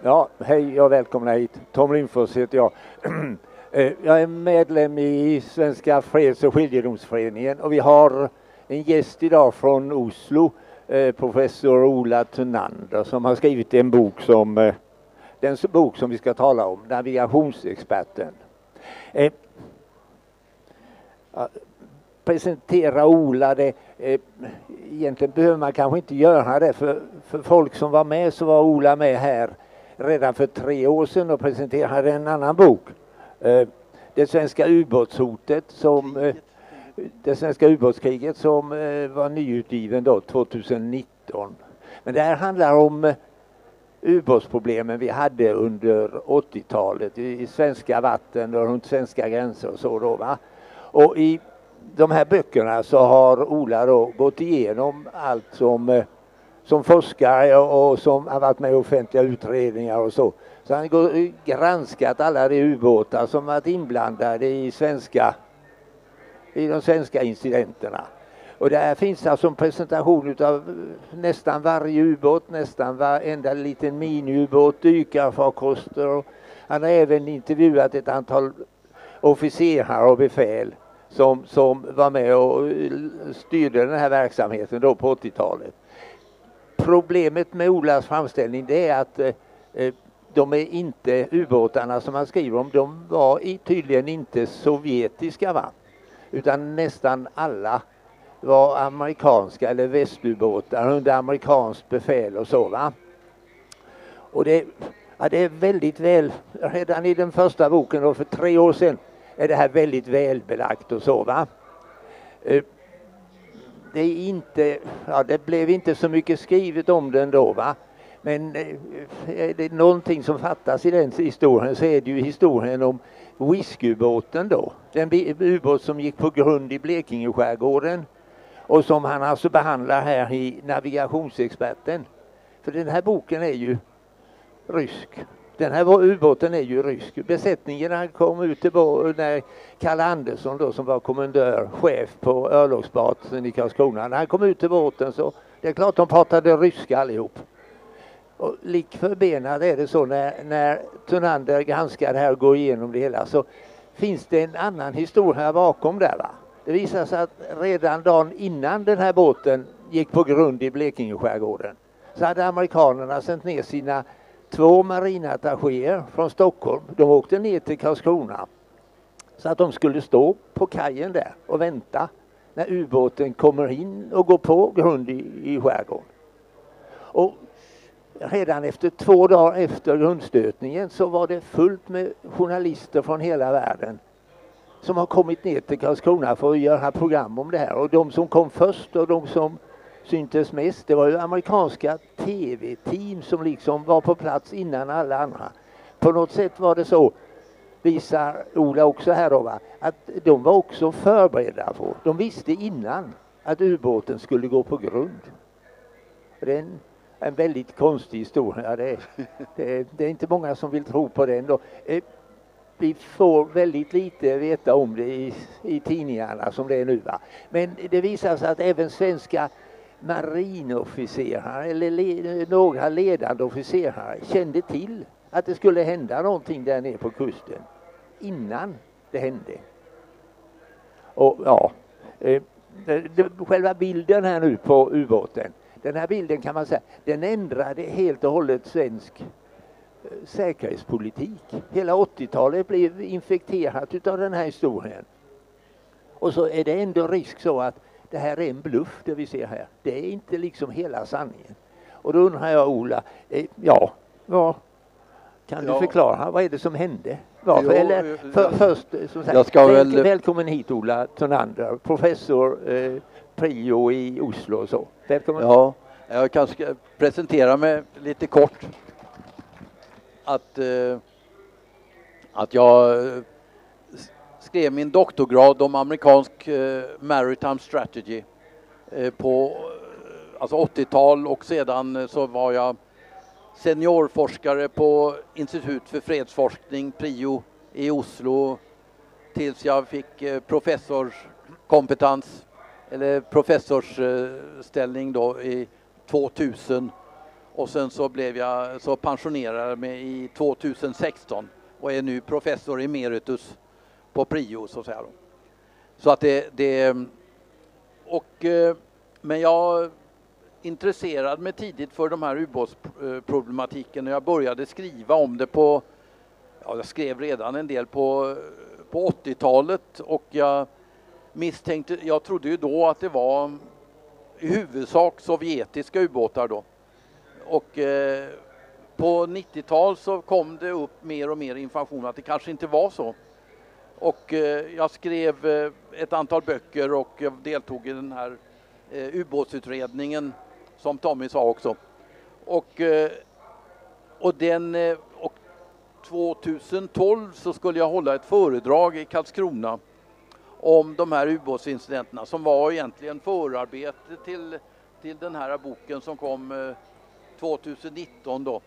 Ja, hej och välkomna hit. Tom Lindfors heter jag. Jag är medlem i Svenska Freds- och skiljedomsföreningen och vi har en gäst idag från Oslo, professor Ola Thunander, som har skrivit en bok den bok som vi ska tala om, Navigationsexperten. Presentera Ola, egentligen behöver man kanske inte göra det, för folk som var med så var Ola med här redan för 3 år sedan och presenterade en annan bok. Det svenska ubåtshotet, det svenska ubåtskriget, som var nyutgiven då 2019. Men det här handlar om ubåtsproblemen vi hade under 80-talet i svenska vatten och runt svenska gränser och så då, va? Och i de här böckerna så har Ola då gått igenom allt som forskare och som har varit med i offentliga utredningar och så. Så han har granskat alla de ubåtar som varit inblandade i de svenska incidenterna. Och där finns alltså en presentation av nästan varje ubåt, nästan varenda liten miniubåt, dykarfarkoster. Han har även intervjuat ett antal officerare och befäl som var med och styrde den här verksamheten då på 80-talet. Problemet med Olas framställning, det är att de är inte ubåtarna som han skriver om, de var tydligen inte sovjetiska, va? Utan nästan alla var amerikanska eller västubåtar under amerikanskt befäl och så, va? Och det är väldigt väl, redan i den första boken då för 3 år sedan är det här väldigt välbelagt och så, va? Det blev inte så mycket skrivet om den då, va? Men är det någonting som fattas i den historien så är det ju historien om Whiskybåten då. Den ubåt som gick på grund i Blekingeskärgården och som han alltså behandlar här i Navigationsexperten. För den här boken är ju rysk. Den här ubåten är ju rysk. Besättningen kom ut när Kalle Andersson då, som var kommendör, chef på örlogsbasen i Karlskrona. När han kom ut till båten så det är klart de pratade ryska allihop. Och lik förbenad är det så när Thunander granskar det här och går igenom det hela, så finns det en annan historia bakom där, va? Det visar sig att redan dagen innan den här båten gick på grund i Blekingeskärgården så hade amerikanerna sänt ner sina 2 marinattachéer från Stockholm. De åkte ner till Karlskrona så att de skulle stå på kajen där och vänta när ubåten kommer in och går på grund i skärgården. Och redan efter 2 dagar efter grundstötningen så var det fullt med journalister från hela världen som har kommit ner till Karlskrona för att göra program om det här. Och de som kom först och de som syntes mest, det var ju amerikanska tv-team som liksom var på plats innan alla andra. På något sätt var det så, visar Ola också här då, va? Att de var också förberedda på. De visste innan att ubåten skulle gå på grund. Det är en väldigt konstig historia. Det är inte många som vill tro på den då. Vi får väldigt lite veta om det i tidningarna som det är nu, va? Men det visar sig att även svenska marinofficerare eller några ledande officerare kände till att det skulle hända någonting där nere på kusten innan det hände. Och ja, själva bilden här nu på ubåten, den här bilden kan man säga, den ändrade helt och hållet svensk säkerhetspolitik. Hela 80-talet blev infekterat utav den här historien. Och så är det ändå risk så att det här är en bluff det vi ser här. Det är inte liksom hela sanningen. Och då undrar jag, Ola, vad kan du förklara? Vad är det som hände? Varför? Först, som sagt, välkommen hit, Ola Thunander, professor Prio i Oslo och så. Välkommen. Ja, jag kanske ska presentera mig lite kort. Att jag skrev min doktorgrad om amerikansk maritime strategy på 80-tal, och sedan så var jag seniorforskare på Institut för fredsforskning, Prio, i Oslo, tills jag fick professorskompetens eller professorsställning då i 2000. Och sen så blev jag så pensionerad mig i 2016 och är nu professor emeritus på Prio så att säga. Så att men jag intresserade mig tidigt för de här ubåtsproblematiken och jag började skriva om det jag skrev redan en del på 80-talet och jag trodde ju då att det var i huvudsak sovjetiska ubåtar då. Och på 90-tal så kom det upp mer och mer information att det kanske inte var så. Och jag skrev ett antal böcker och jag deltog i den här ubåtsutredningen som Tommy sa också. Och 2012 så skulle jag hålla ett föredrag i Karlskrona om de här ubåtsincidenterna som var egentligen förarbete till den här boken som kom 2019 då.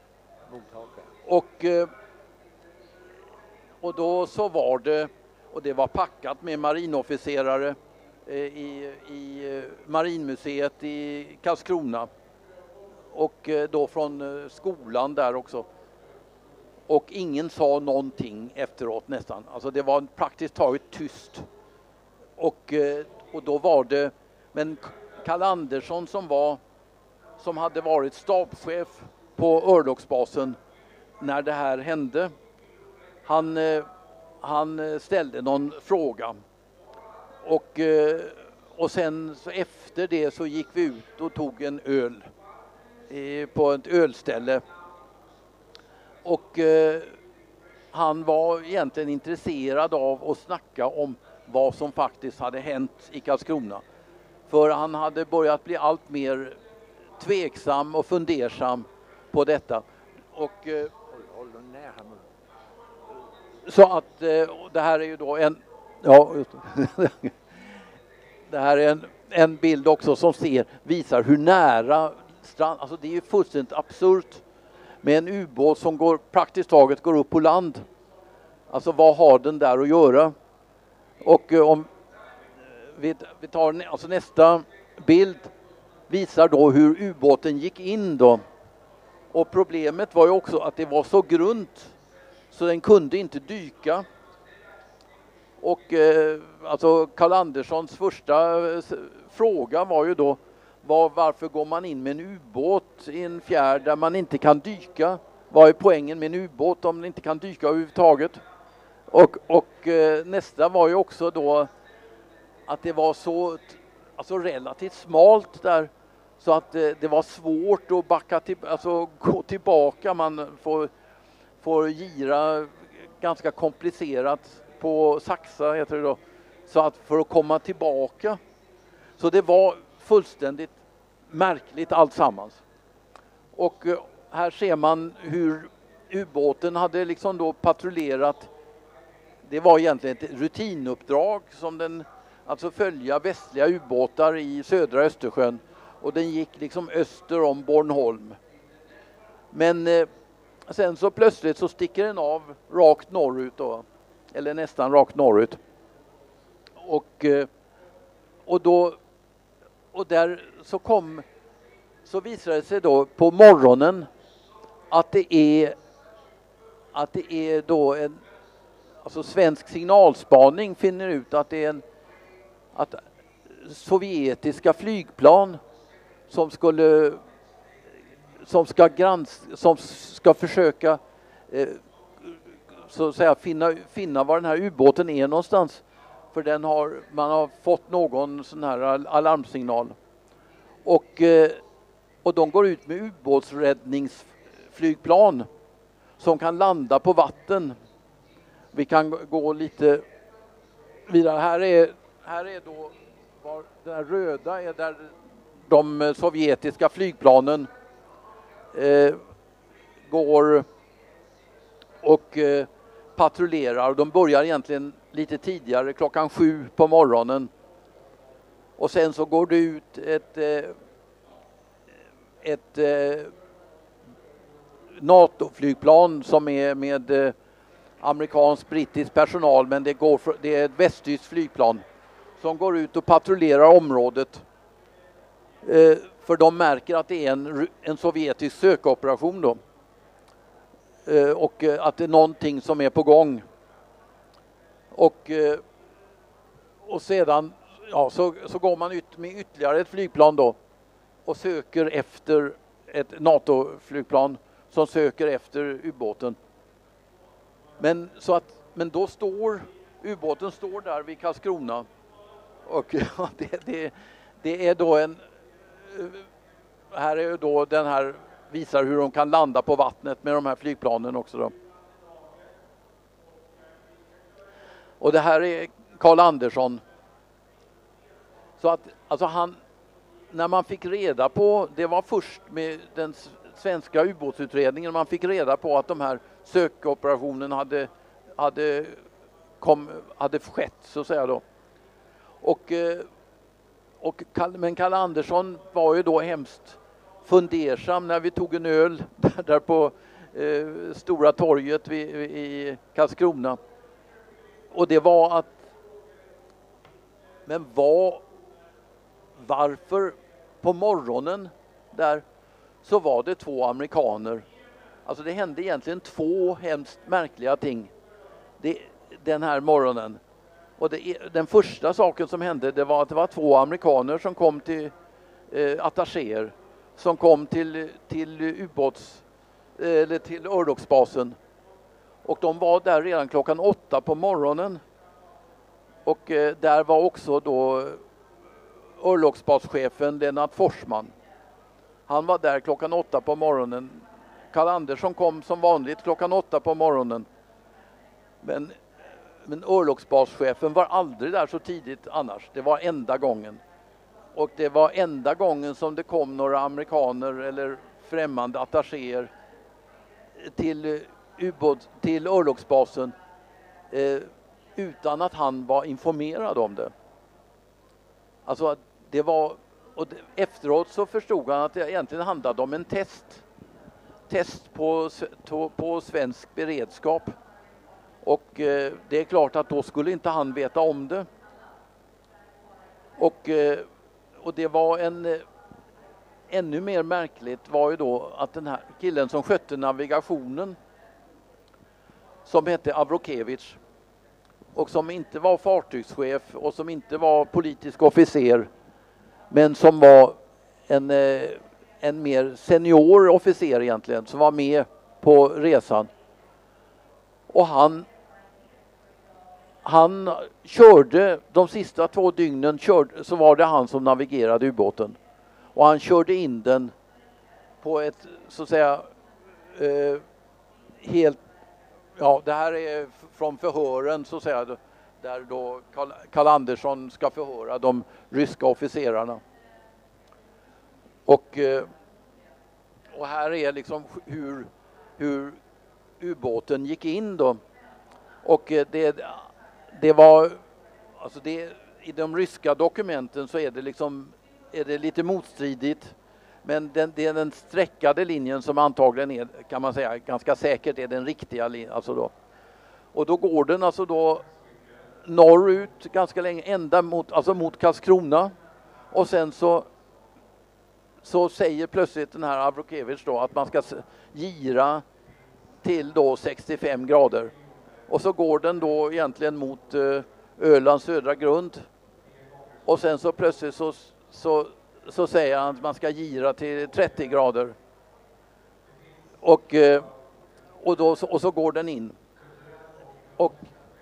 Och då så var det, och det var packat med marinofficerare i Marinmuseet i Karlskrona och då från skolan där också. Och ingen sa någonting efteråt nästan. Alltså det var praktiskt taget tyst. Och då var det, men Carl Andersson som hade varit stabschef på örlogsbasen när det här hände, han ställde någon fråga och sen så efter det så gick vi ut och tog en öl på ett ölställe och han var egentligen intresserad av att snacka om vad som faktiskt hade hänt i Karlskrona. För han hade börjat bli allt mer tveksam och fundersam på detta. Och så att det här är ju då det här är en bild också som visar hur nära strand, alltså det är ju fullständigt absurt med en ubåt som praktiskt taget går upp på land. Alltså vad har den där att göra? Och om vi tar alltså nästa bild visar då hur ubåten gick in då. Och problemet var ju också att det var så grunt så den kunde inte dyka. Och alltså Carl Anderssons första fråga var ju då varför går man in med en ubåt i en fjärd där man inte kan dyka? Vad är poängen med en ubåt om den inte kan dyka överhuvudtaget? Och nästa var ju också då att det var så alltså relativt smalt där så att det var svårt att gå tillbaka. Man får gira ganska komplicerat på saxa heter det då, så att för att komma tillbaka. Så det var fullständigt märkligt alltsammans. Och här ser man hur ubåten hade liksom då patrullerat. Det var egentligen ett rutinuppdrag som alltså följa västliga ubåtar i södra Östersjön och den gick liksom öster om Bornholm. Men sen så plötsligt så sticker den av rakt norrut då, eller nästan rakt norrut. Och där så visade det sig då på morgonen att det är då alltså svensk signalspaning finner ut att det är att sovjetiska flygplan som ska försöka så att säga finna var den här ubåten är någonstans, för man har fått någon sån här alarmsignal och de går ut med ubåtsräddningsflygplan som kan landa på vatten. Vi kan gå lite vidare. Här är då var det röda är där de sovjetiska flygplanen går och patrullerar. De börjar egentligen lite tidigare, 7:00 på morgonen. Och sen så går det ut ett NATO-flygplan som är med amerikansk-brittisk personal, men det är ett västtyskt flygplan som går ut och patrullerar området För de märker att det är en sovjetisk sökoperation då. Och att det är någonting som är på gång. Och sedan så går man ut med ytterligare ett flygplan då och söker efter ett NATO-flygplan som söker efter ubåten. Men då står ubåten står där vid Karlskrona och det är då här är då den här visar hur de kan landa på vattnet med de här flygplanen också då. Och det här är Carl Andersson. Så att alltså när man fick reda på, det var först med den svenska ubåtsutredningen man fick reda på att de här sökoperationen hade skett så att säga då. Men Carl Andersson var ju då hemskt fundersam när vi tog en öl där på Stora torget i Karlskrona. Och det var att varför på morgonen där så var det 2 amerikaner. Alltså det hände egentligen 2 hemskt märkliga ting den här morgonen. Och den första saken som hände det var att det var 2 amerikaner som kom till attachéer som kom till till örlogsbasen. Och de var där redan klockan 8 på morgonen. Och där var också då örlogsbaschefen Lennart Forsman. Han var där klockan 8 på morgonen. Carl Andersson kom som vanligt klockan 8 på morgonen. Men örlogsbaschefen var aldrig där så tidigt annars. Det var enda gången. Och det var enda gången som det kom några amerikaner eller främmande attachéer till örlogsbasen utan att han var informerad om det. Alltså det var, efteråt så förstod han att det egentligen handlade om en test på svensk beredskap. Och det är klart att då skulle inte han veta om det. Och det var ännu mer märkligt var ju då att den här killen som skötte navigationen som hette Avrokevich och som inte var fartygschef och som inte var politisk officer men som var en mer senior officer egentligen som var med på resan. Och han körde de sista 2 dygnen så var det han som navigerade ubåten. Och han körde in den på ett så att säga helt, ja det här är från förhören så att säga där då Carl Andersson ska förhöra de ryska officerarna. Och här är liksom hur ubåten gick in då. Och det var alltså i de ryska dokumenten så är det lite motstridigt. Men det är den sträckade linjen som antagligen är, kan man säga, ganska säkert är den riktiga linjen. Alltså då. Och då går den alltså då norrut ganska länge, ända mot Karlskrona. Och sen så säger plötsligt den här Avrokevich då att man ska gira till då 65 grader. Och så går den då egentligen mot Ölands södra grund. Och sen så plötsligt så säger han att man ska gira till 30 grader. Och så går den in. Och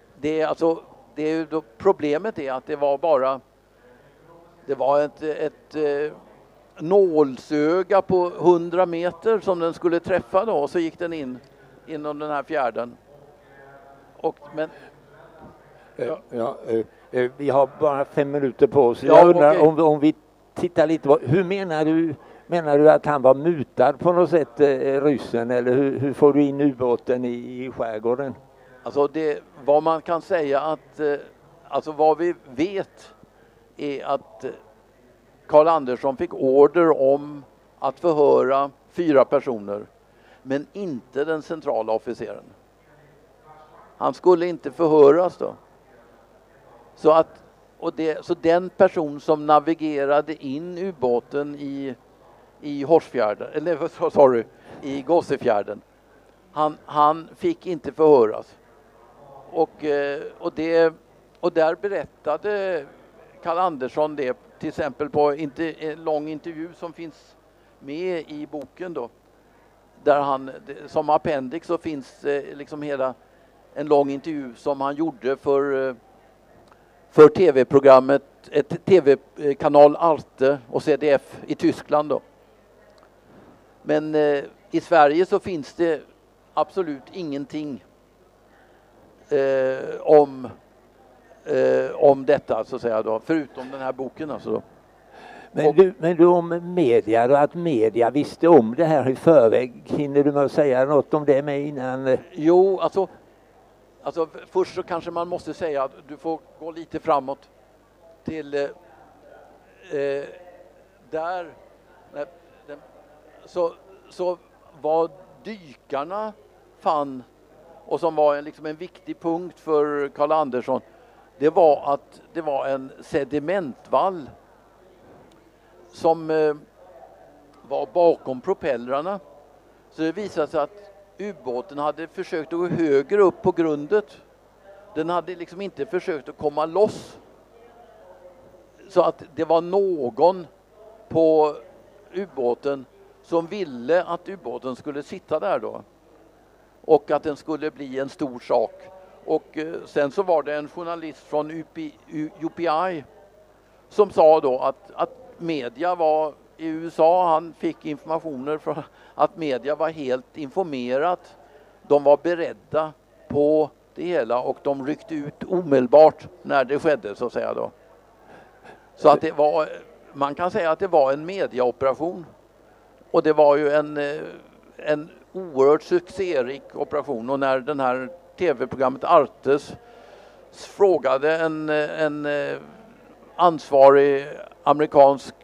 problemet är att det var ett nålsöga på 100 meter som den skulle träffa då. Och så gick den in inom den här fjärden. Vi har bara 5 minuter på oss. Ja, jag undrar okay. om vi tittar lite på, hur menar du att han var mutad på något sätt, ryssen, eller hur får du in ubåten i skärgården? Alltså vad man kan säga att alltså vad vi vet är att Carl Andersson fick order om att förhöra 4 personer men inte den centrala officeren. Han skulle inte förhöras då. Så den person som navigerade in ubåten i Horsfjärden, eller sorry, i Gåsefjärden. Han fick inte förhöras. Och där berättade Carl Andersson det, till exempel på en lång intervju som finns med i boken då. Där som appendix så finns liksom hela en lång intervju som han gjorde för tv-programmet, ett tv-kanal Arte och CDF i Tyskland då. Men i Sverige så finns det absolut ingenting om detta så att säga då, förutom den här boken alltså då. Men du om media då, att media visste om det här i förväg, hinner du med att säga något om det med innan? Jo, alltså först så kanske man måste säga att du får gå lite framåt till där så vad dykarna fann och som var liksom en viktig punkt för Carl Andersson, det var att det var en sedimentvall som var bakom propellrarna. Så det visade sig att ubåten hade försökt att gå högre upp på grundet. Den hade liksom inte försökt att komma loss. Så att det var någon på ubåten som ville att ubåten skulle sitta där då. Och att den skulle bli en stor sak. Och sen så var det en journalist från UPI som sa då att media var i USA, han fick informationer från att media var helt informerat. De var beredda på det hela och de ryckte ut omedelbart när det skedde så att säga då. Så att det var, man kan säga att det var en mediaoperation. Och det var ju en oerhört succérik operation. Och när den här tv-programmet Artes frågade en ansvarig amerikansk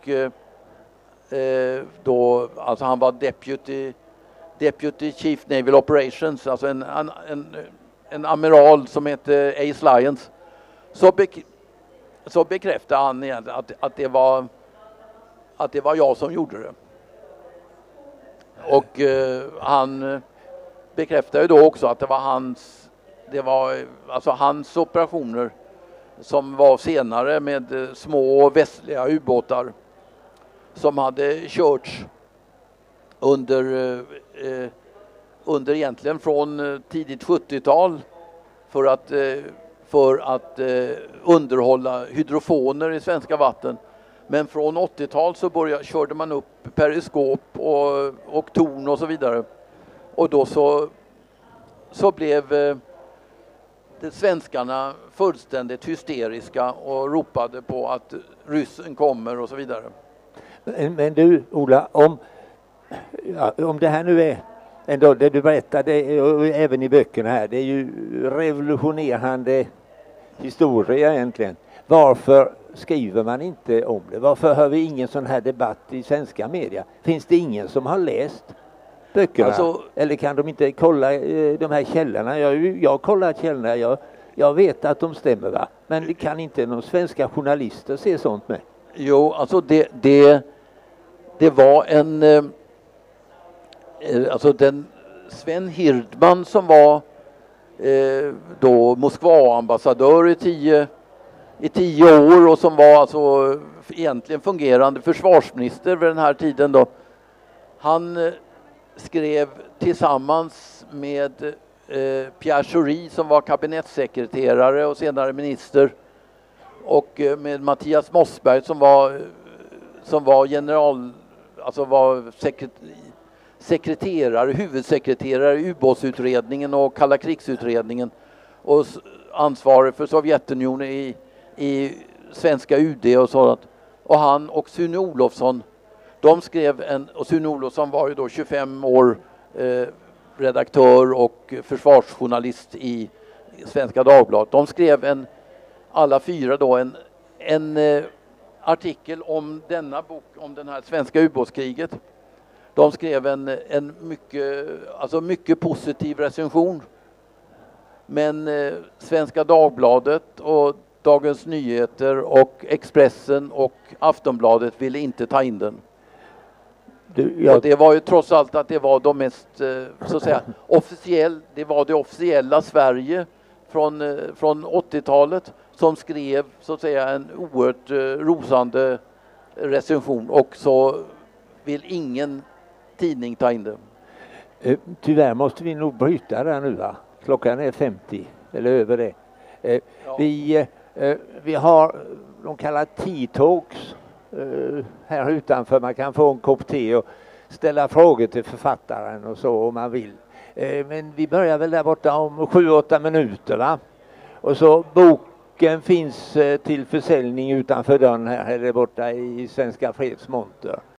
då, alltså han var deputy chief naval operations, alltså en amiral som hette Ace Lyons, så bekräftade han egentligen att det var jag som gjorde det. Och han bekräftade ju då också att det var hans operationer som var senare med små västliga ubåtar som hade körts under egentligen från tidigt 70-tal för att underhålla hydrofoner i svenska vatten. Men från 80-tal så körde man upp periskop och torn och så vidare. Och då så blev de svenskarna fullständigt hysteriska och ropade på att ryssen kommer och så vidare. Men du Ola, om det här nu är ändå det du berättade och även i böckerna här, det är ju revolutionerande historia egentligen. Varför skriver man inte om det? Varför hör vi ingen sån här debatt i svenska media? Finns det ingen som har läst böckerna? Alltså, eller kan de inte kolla de här källorna? Jag kollar källorna, jag vet att de stämmer, va? Men kan inte någon svenska journalister se sånt med? Jo, alltså det var alltså den Sven Hirdman som var då Moskva-ambassadör i 10 år och som var alltså egentligen fungerande försvarsminister vid den här tiden då. Han skrev tillsammans med Pierre Schori som var kabinettssekreterare och senare minister och med Mattias Mossberg som var general, alltså var huvudsekreterare i ubåtsutredningen och kalla krigsutredningen och ansvarig för Sovjetunionen i svenska UD och sådant. Och han och Sune Olofsson, de skrev och Sune Olofsson var ju då 25 år redaktör och försvarsjournalist i Svenska Dagbladet. De skrev alla 4 då en artikel om denna bok, om den här svenska ubåtskriget. De skrev en mycket positiv recension. Men Svenska Dagbladet och Dagens Nyheter och Expressen och Aftonbladet ville inte ta in den. Och det var ju trots allt att det var de mest, så att säga, det var det officiella Sverige från 80-talet som skrev, så att säga, en oerhört rosande recension, och så vill ingen tidning ta in det. Tyvärr måste vi nog bryta där nu, va? Klockan är 50 eller över det. Vi har de kallar tea talks här utanför. Man kan få en kopp te och ställa frågor till författaren och så om man vill. Men vi börjar väl där borta om 7-8 minuter, va? Och så boken finns till försäljning utanför dörren här borta i Svenska Freds monter.